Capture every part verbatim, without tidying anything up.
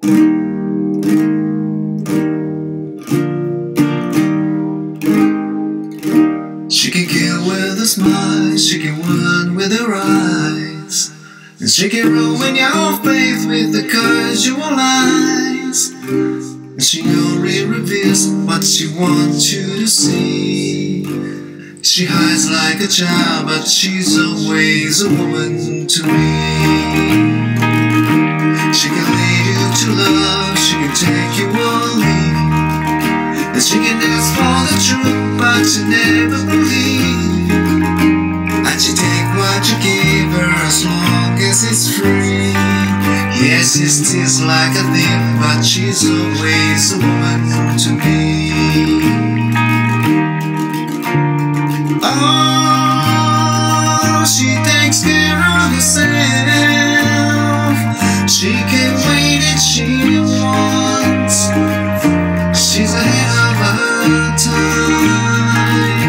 She can kill with a smile, she can win with her eyes, and she can ruin your faith with the casual lies. And she only reveals what she wants you to see. She hides like a child, but she's always a woman to me. She can lead you to love, she can take you or leave, and she can ask for the truth, but you never believe. And she take what you give her as long as it's free. Yes, she steals like a thief, but she's always a woman to me. Oh, she takes care of herself. She can wait if she wants. She's ahead of her time.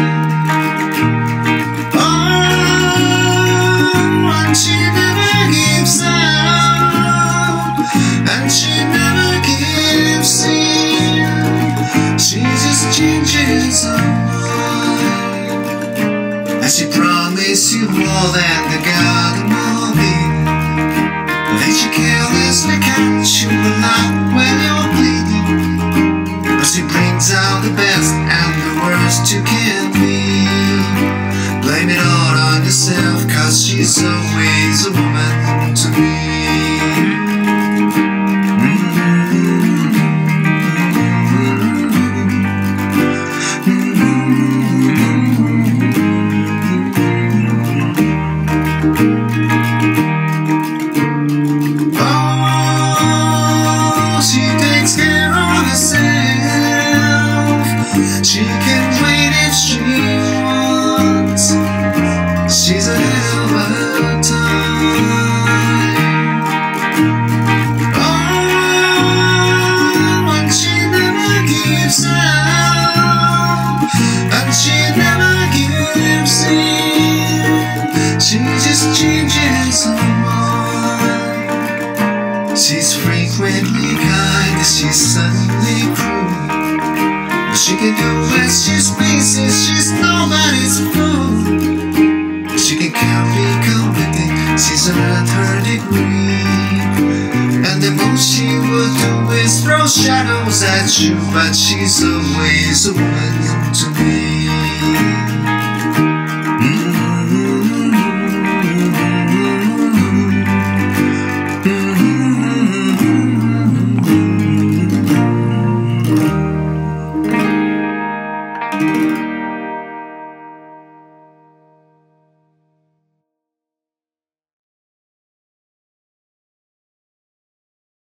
Oh, and she never gives up, and she never gives in. She just changes her mind, and she promises you more than the garden will be. Then she carelessly catch you alive when you're bleeding. But she brings out the best and the worst you can be. Blame it all on yourself, cause she's always a woman to me. She can wait if she wants. She's ahead of her time. Oh, and she never gives up, and she never gives in. She just changes her mind. She's frequently kind, she's suddenly cruel. She can do as she pleases, she's nobody's fool. She can count, be convicted, she's earned her degree. And the most she will do is throw shadows at you, but she's always a woman to me.